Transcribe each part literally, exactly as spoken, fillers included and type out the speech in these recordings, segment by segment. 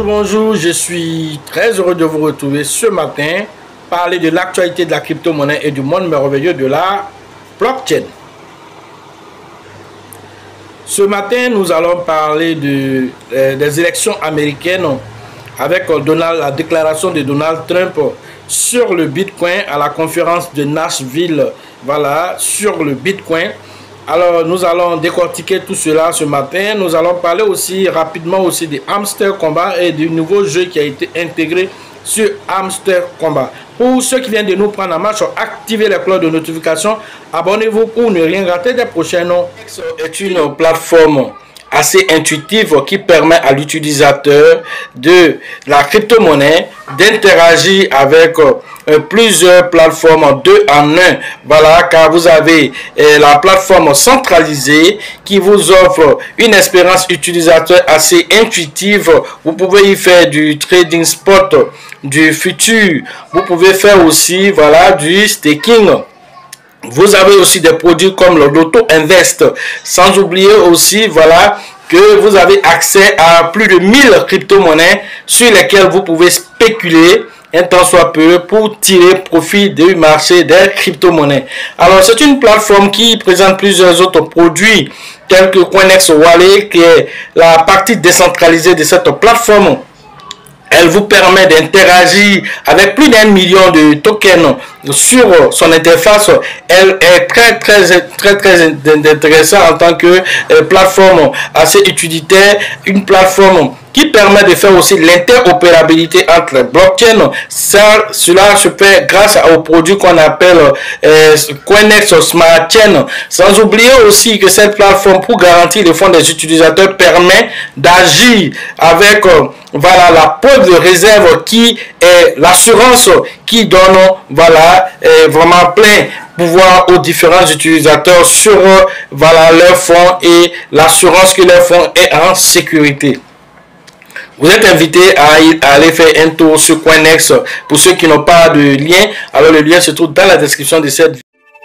bonjour, je suis très heureux de vous retrouver ce matin, parler de l'actualité de la crypto-monnaie et du monde merveilleux de la blockchain. Ce matin, nous allons parler de, euh, des élections américaines avec euh, Donald, la déclaration de Donald Trump sur le Bitcoin à la conférence de Nashville, voilà, sur le Bitcoin. Alors, nous allons décortiquer tout cela ce matin. Nous allons parler aussi rapidement aussi de Hamster Combat et du nouveau jeu qui a été intégré sur Hamster Combat. Pour ceux qui viennent de nous prendre en marche, activez les cloches de notification. Abonnez-vous pour ne rien rater des prochains. X est une plateforme assez intuitive qui permet à l'utilisateur de la crypto-monnaie d'interagir avec euh, plusieurs plateformes deux en un. Voilà, car vous avez euh, la plateforme centralisée qui vous offre une expérience utilisateur assez intuitive. Vous pouvez y faire du trading spot, du futur. Vous pouvez faire aussi, voilà, du staking. Vous avez aussi des produits comme le Loto Invest. Sans oublier aussi, voilà, que vous avez accès à plus de mille crypto-monnaies sur lesquelles vous pouvez spéculer un temps soit peu pour tirer profit du marché des crypto-monnaies. Alors, c'est une plateforme qui présente plusieurs autres produits tels que Coinex Wallet, qui est la partie décentralisée de cette plateforme. Elle vous permet d'interagir avec plus d'un million de tokens sur son interface. Elle est très très très très intéressante en tant que euh, plateforme assez utilitaire, une plateforme qui permet de faire aussi l'interopérabilité entre les blockchains. Ça, cela se fait grâce aux produits qu'on appelle euh, Coinex Smart Chain. Sans oublier aussi que cette plateforme, pour garantir les fonds des utilisateurs, permet d'agir avec euh, voilà, la preuve de réserve qui est l'assurance qui donne voilà, euh, vraiment plein pouvoir aux différents utilisateurs sur euh, voilà, leurs fonds et l'assurance que leur fonds est en sécurité. Vous êtes invité à, à aller faire un tour sur Coinex. Pour ceux qui n'ont pas de lien, alors le lien se trouve dans la description de cette vidéo.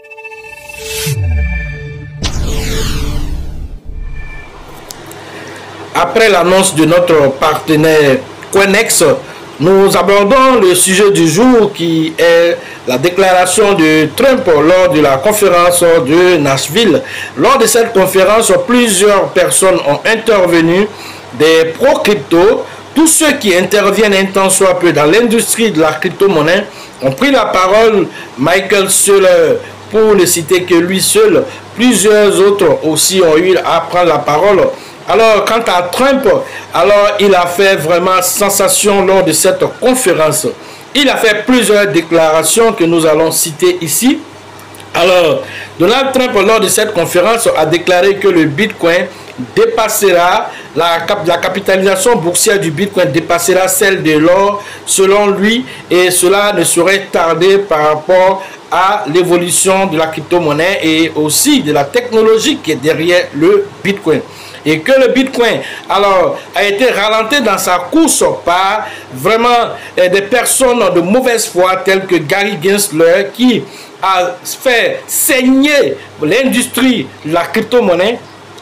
Après l'annonce de notre partenaire Coinex, nous abordons le sujet du jour qui est la déclaration de Trump lors de la conférence de Nashville. Lors de cette conférence, plusieurs personnes ont intervenu, des pro-crypto. Tous ceux qui interviennent un temps soit peu dans l'industrie de la crypto-monnaie ont pris la parole. Michael Saylor, pour ne citer que lui seul, plusieurs autres aussi ont eu à prendre la parole. Alors, quant à Trump, alors il a fait vraiment sensation lors de cette conférence. Il a fait plusieurs déclarations que nous allons citer ici. Alors, Donald Trump, lors de cette conférence, a déclaré que le Bitcoin dépassera, la, cap la capitalisation boursière du Bitcoin dépassera celle de l'or, selon lui, et cela ne saurait tarder par rapport à l'évolution de la crypto-monnaie et aussi de la technologie qui est derrière le Bitcoin. Et que le Bitcoin alors a été ralenti dans sa course par vraiment eh, des personnes de mauvaise foi telles que Gary Gensler qui a fait saigner l'industrie de la crypto-monnaie.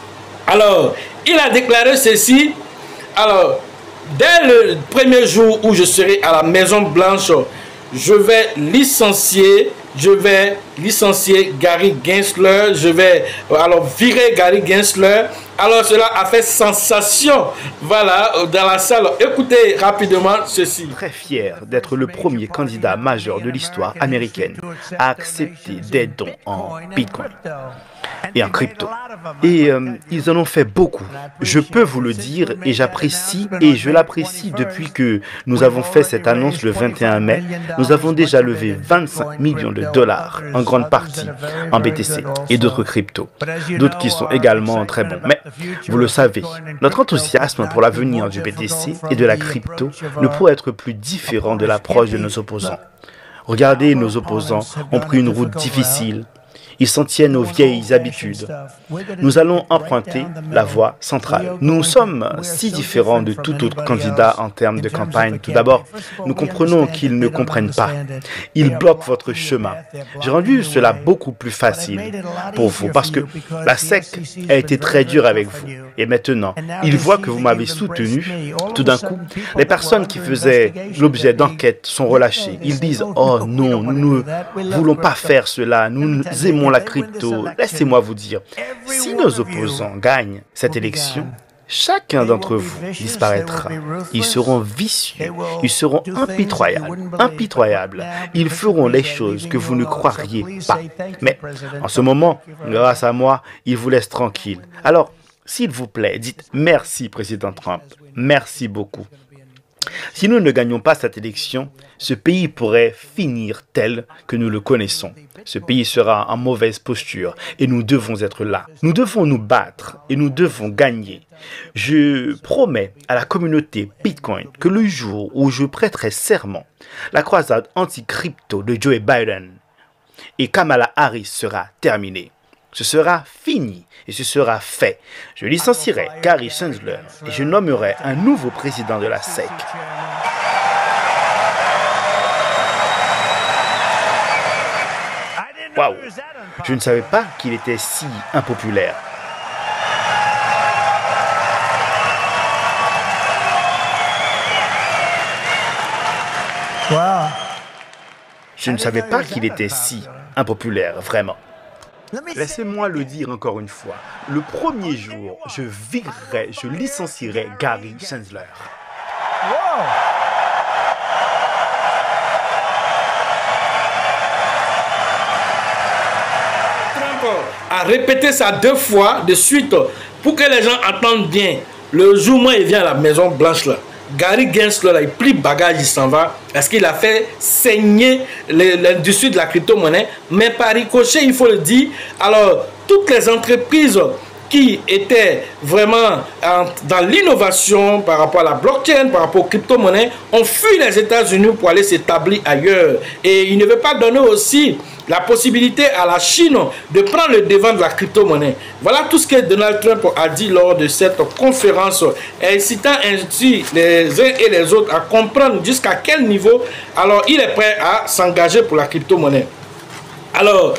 Alors, il a déclaré ceci. Alors, dès le premier jour où je serai à la Maison Blanche, je vais licencier Je vais licencier Gary Gensler. Je vais alors virer Gary Gensler. Alors cela a fait sensation. Voilà, dans la salle. Écoutez rapidement ceci. Très fier d'être le premier candidat majeur de l'histoire américaine à accepter des dons en Bitcoin et en crypto. Et euh, ils en ont fait beaucoup. Je peux vous le dire et j'apprécie et je l'apprécie depuis que nous avons fait cette annonce le vingt et un mai. Nous avons déjà levé vingt-cinq millions de dollars, en grande partie en B T C et d'autres cryptos, d'autres qui sont également très bons. Mais vous le savez, notre enthousiasme pour l'avenir du B T C et de la crypto ne pourrait être plus différent de l'approche de nos opposants. Regardez, nos opposants ont pris une route difficile. Ils s'en tiennent aux vieilles habitudes. Nous allons emprunter la voie centrale. Nous sommes si différents de tout autre candidat en termes de campagne. Tout d'abord, nous comprenons qu'ils ne comprennent pas. Ils bloquent votre chemin. J'ai rendu cela beaucoup plus facile pour vous parce que la S E C a été très dure avec vous. Et maintenant, ils voient que vous m'avez soutenu. Tout d'un coup, les personnes qui faisaient l'objet d'enquêtes sont relâchées. Ils disent « Oh non, nous ne voulons pas faire cela. Nous aimons la crypto. » Laissez-moi vous dire, si nos opposants gagnent cette élection, chacun d'entre vous disparaîtra. Ils seront vicieux, ils seront impitoyables, impitoyables. Ils feront les choses que vous ne croiriez pas. Mais en ce moment, grâce à moi, ils vous laissent tranquille. Alors, s'il vous plaît, dites merci, Président Trump. Merci beaucoup. Si nous ne gagnons pas cette élection, ce pays pourrait finir tel que nous le connaissons. Ce pays sera en mauvaise posture et nous devons être là. Nous devons nous battre et nous devons gagner. Je promets à la communauté Bitcoin que le jour où je prêterai serment, la croisade anti-crypto de Joe Biden et Kamala Harris sera terminée. Ce sera fini et ce sera fait. Je licencierai Gary Gensler et je nommerai un nouveau président de la S E C. Waouh! Je ne savais pas qu'il était si impopulaire. Je ne savais pas qu'il était si impopulaire, vraiment. Laissez-moi le dire encore une fois. Le premier jour, je virerai, je licencierai Gary Gensler. Wow. Trump a répété ça deux fois de suite pour que les gens entendent bien. Le jour où il vient à la Maison Blanche là, Gary Gensler, là, il plie bagage, il s'en va. Parce qu'il a fait saigner l'industrie de la crypto-monnaie. Mais par ricochet, il faut le dire, alors toutes les entreprises qui étaient vraiment en, dans l'innovation par rapport à la blockchain, par rapport aux crypto-monnaies, ont fui les États-Unis pour aller s'établir ailleurs. Et il ne veut pas donner aussi la possibilité à la Chine de prendre le devant de la crypto-monnaie. Voilà tout ce que Donald Trump a dit lors de cette conférence, incitant ainsi les uns et les autres à comprendre jusqu'à quel niveau alors il est prêt à s'engager pour la crypto-monnaie. Alors,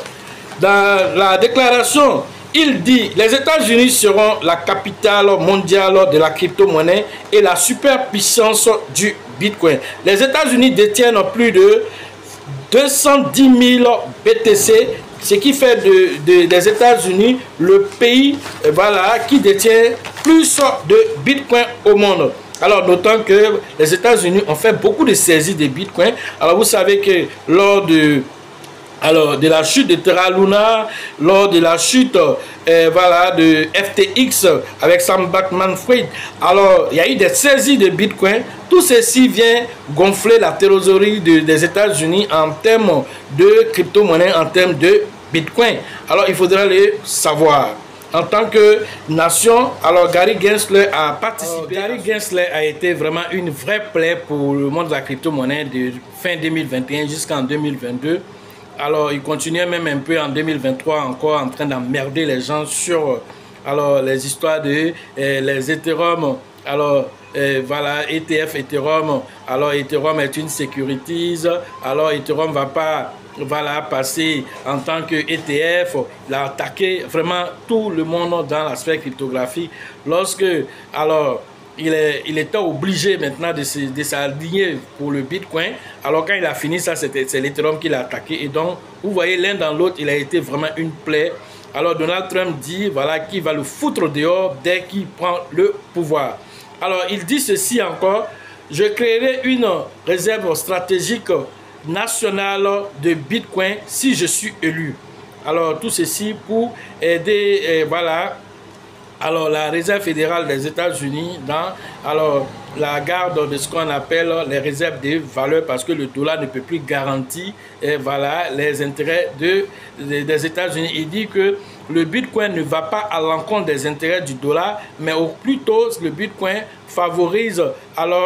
dans la déclaration, il dit « Les États-Unis seront la capitale mondiale de la crypto-monnaie et la superpuissance du Bitcoin. Les États-Unis détiennent plus de deux cent dix mille B T C, ce qui fait de, de, des États-Unis le pays voilà, qui détient plus de Bitcoin au monde. » Alors, d'autant que les États-Unis ont fait beaucoup de saisies de Bitcoin. Alors, vous savez que lors de... Alors, de la chute de Terra Luna, lors de la chute euh, voilà, de F T X avec Sam Bankman-Fried, alors il y a eu des saisies de Bitcoin. Tout ceci vient gonfler la trésorerie de, des États-Unis en termes de crypto-monnaie, en termes de Bitcoin. Alors, il faudra le savoir. En tant que nation, alors Gary Gensler a participé. Alors, Gary Gensler a été vraiment une vraie plaie pour le monde de la crypto-monnaie de fin deux mille vingt et un jusqu'en deux mille vingt-deux. Alors, il continuait même un peu en deux mille vingt-trois encore en train d'emmerder les gens sur alors, les histoires de euh, les Ethereum. Alors, euh, voilà, E T F Ethereum. Alors, Ethereum est une securities. Alors, Ethereum ne va pas voilà, passer en tant que E T F. Il a attaqué vraiment tout le monde dans l'aspect cryptographique. Lorsque, alors, Il, est, il était obligé maintenant de s'aligner pour le Bitcoin. Alors quand il a fini ça, c'est l'Ethereum qu'il a attaqué. Et donc, vous voyez, l'un dans l'autre, il a été vraiment une plaie. Alors Donald Trump dit voilà, qu'il va le foutre dehors dès qu'il prend le pouvoir. Alors il dit ceci encore, je créerai une réserve stratégique nationale de Bitcoin si je suis élu. Alors tout ceci pour aider, et voilà, alors la réserve fédérale des États-Unis dans alors la garde de ce qu'on appelle les réserves de valeur parce que le dollar ne peut plus garantir et voilà les intérêts de, de des États-Unis. Il dit que le Bitcoin ne va pas à l'encontre des intérêts du dollar, mais au plutôt le Bitcoin favorise alors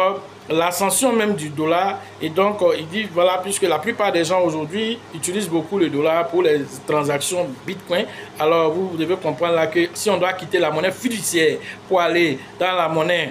l'ascension même du dollar. Et donc, euh, il dit, voilà, puisque la plupart des gens aujourd'hui utilisent beaucoup le dollar pour les transactions Bitcoin, alors vous, vous devez comprendre là que si on doit quitter la monnaie fiduciaire pour aller dans la monnaie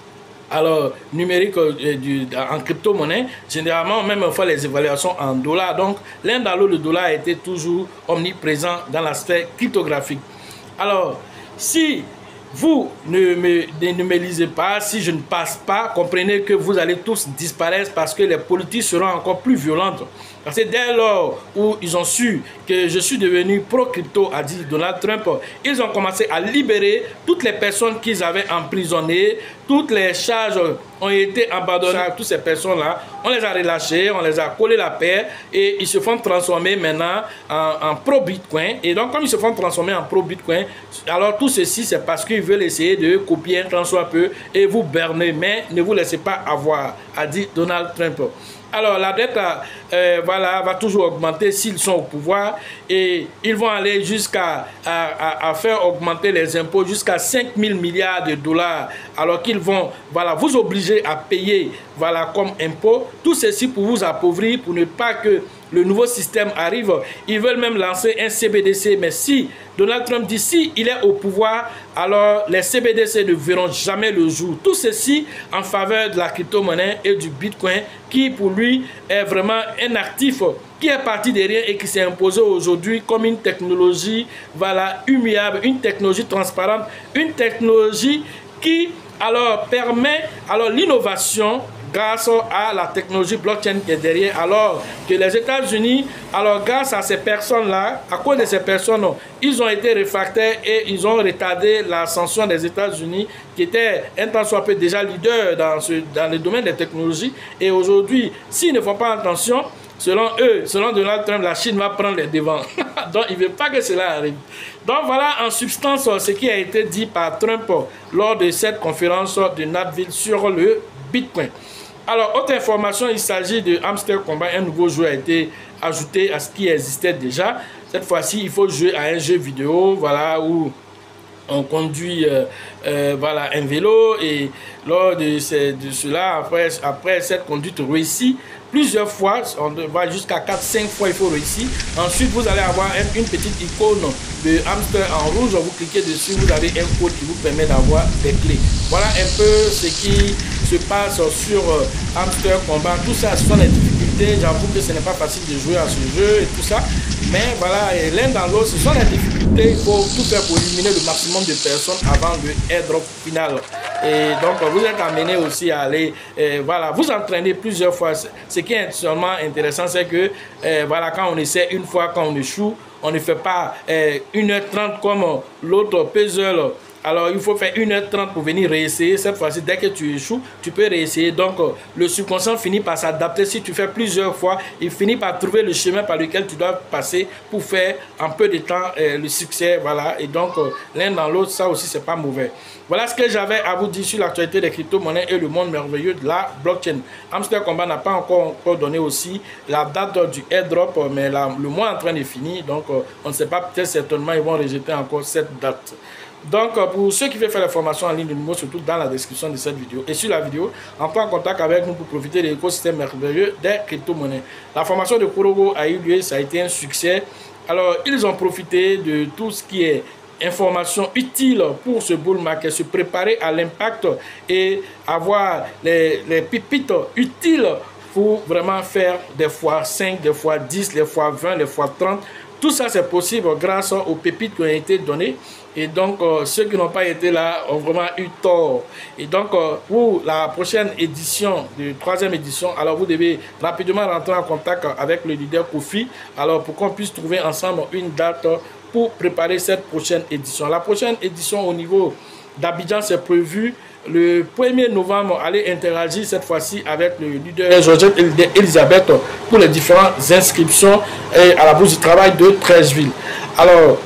alors numérique euh, du, en crypto-monnaie, généralement même on fait les évaluations en dollars. Donc l'un dans l'autre, le dollar a été toujours omniprésent dans l'aspect cryptographique. Alors si vous ne me, ne me lisez pas, si je ne passe pas, comprenez que vous allez tous disparaître parce que les politiques seront encore plus violentes. Parce que dès lors où ils ont su que je suis devenu pro-crypto, a dit Donald Trump, ils ont commencé à libérer toutes les personnes qu'ils avaient emprisonnées, toutes les charges ont été abandonnées à toutes ces personnes-là. On les a relâchées, on les a collé la paix et ils se font transformer maintenant en, en pro-Bitcoin. Et donc, comme ils se font transformer en pro-Bitcoin, alors tout ceci, c'est parce qu'ils veulent essayer de copier un tant soit peu et vous berner. Mais ne vous laissez pas avoir, a dit Donald Trump. Alors la dette euh, voilà, va toujours augmenter s'ils sont au pouvoir et ils vont aller jusqu'à à, à, à faire augmenter les impôts jusqu'à cinq mille milliards de dollars alors qu'ils vont voilà, vous obliger à payer voilà, comme impôt. Tout ceci pour vous appauvrir, pour ne pas que le nouveau système arrive. Ils veulent même lancer un C B D C, mais si Donald Trump dit si il est au pouvoir, alors les C B D C ne verront jamais le jour. Tout ceci en faveur de la crypto-monnaie et du Bitcoin qui pour lui est vraiment un actif qui est parti de rien et qui s'est imposé aujourd'hui comme une technologie voilà, humiliable, une technologie transparente, une technologie qui alors permet alors l'innovation grâce à la technologie blockchain qui est derrière, alors que les États-Unis, alors grâce à ces personnes-là, à cause de ces personnes, ils ont été réfractaires et ils ont retardé l'ascension des États-Unis, qui étaient un tant soit peu déjà leader dans, ce, dans le domaine des technologies. Et aujourd'hui, s'ils ne font pas attention, selon eux, selon Donald Trump, la Chine va prendre les devants. Donc, il ne veut pas que cela arrive. Donc, voilà en substance ce qui a été dit par Trump lors de cette conférence de Nashville sur le Bitcoin. Alors, autre information, il s'agit de Hamster Combat. Un nouveau jeu a été ajouté à ce qui existait déjà. Cette fois-ci, il faut jouer à un jeu vidéo, voilà, où on conduit euh, euh, voilà, un vélo. Et lors de, ce, de cela, après, après cette conduite réussie, plusieurs fois, on va jusqu'à quatre cinq fois, il faut réussir. Ensuite, vous allez avoir une petite icône de hamster en rouge. Vous cliquez dessus, vous avez un code qui vous permet d'avoir des clés. Voilà un peu ce qui se passe sur euh, Hamster Combat. Tout ça, ce sont les difficultés. J'avoue que ce n'est pas facile de jouer à ce jeu et tout ça. Mais voilà, l'un dans l'autre, ce sont les difficultés. Il faut tout faire pour éliminer le maximum de personnes avant le airdrop final. Et donc, vous êtes amené aussi à aller, euh, voilà, vous entraîner plusieurs fois. Ce qui est seulement intéressant, c'est que, euh, voilà, quand on essaie une fois, quand on échoue, on ne fait pas euh, une heure trente comme l'autre puzzle. Alors, il faut faire une heure trente pour venir réessayer. Cette fois-ci, dès que tu échoues, tu peux réessayer. Donc, le subconscient finit par s'adapter. Si tu fais plusieurs fois, il finit par trouver le chemin par lequel tu dois passer pour faire en peu de temps euh, le succès. Voilà. Et donc, euh, l'un dans l'autre, ça aussi, c'est pas mauvais. Voilà ce que j'avais à vous dire sur l'actualité des crypto-monnaies et le monde merveilleux de la blockchain. Hamster Combat n'a pas encore, encore donné aussi la date du airdrop, mais la, le mois est en train de finir. Donc, euh, on ne sait pas, peut-être certainement, ils vont rejeter encore cette date. Donc, pour ceux qui veulent faire la formation en ligne, le numéro se trouve dans la description de cette vidéo. Et sur la vidéo, entrez en contact avec nous pour profiter de l'écosystème merveilleux des crypto-monnaies. La formation de Kurogo a eu lieu, ça a été un succès. Alors, ils ont profité de tout ce qui est information utile pour ce bull market, se préparer à l'impact et avoir les, les pépites utiles pour vraiment faire des fois cinq, des fois dix, des fois vingt, des fois trente. Tout ça, c'est possible grâce aux pépites qui ont été données. Et donc, euh, ceux qui n'ont pas été là ont vraiment eu tort. Et donc, euh, pour la prochaine édition, de troisième édition, alors vous devez rapidement rentrer en contact avec le leader Kofi, alors pour qu'on puisse trouver ensemble une date pour préparer cette prochaine édition. La prochaine édition au niveau d'Abidjan, c'est prévu le premier novembre, aller interagir cette fois-ci avec le leader Georgette Elisabeth pour les différentes inscriptions et à la bourse du travail de Treichville. Alors,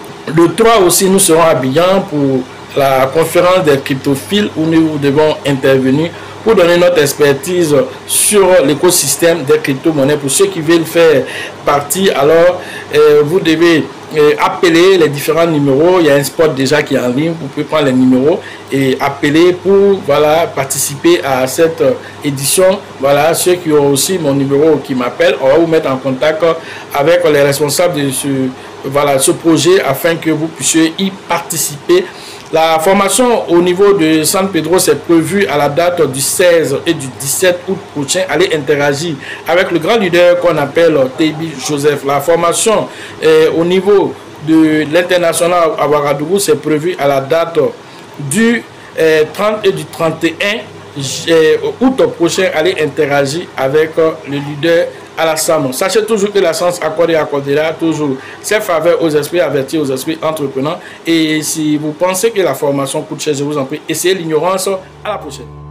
le trois aussi, nous serons à Abidjan pour la conférence des cryptophiles où nous devons intervenir pour donner notre expertise sur l'écosystème des crypto-monnaies. Pour ceux qui veulent faire partie, alors euh, vous devez euh, appeler les différents numéros. Il y a un spot déjà qui est en ligne. Vous pouvez prendre les numéros et appeler pour voilà, participer à cette euh, édition. Voilà, ceux qui ont aussi mon numéro qui m'appellent, on va vous mettre en contact avec les responsables de ce, voilà, ce projet afin que vous puissiez y participer. La formation au niveau de San Pedro c'est prévu à la date du seize et du dix-sept août prochain. Allez interagir avec le grand leader qu'on appelle Tebi Joseph. La formation euh, au niveau de l'international à Ouagadougou c'est prévu à la date du euh, trente et du trente et un août prochain. Allez interagir avec euh, le leader Alassane. Sachez toujours que la science accordée accordera toujours ses faveurs aux esprits avertis, aux esprits entreprenants. Et si vous pensez que la formation coûte cher, je vous en prie, essayez l'ignorance. À la prochaine.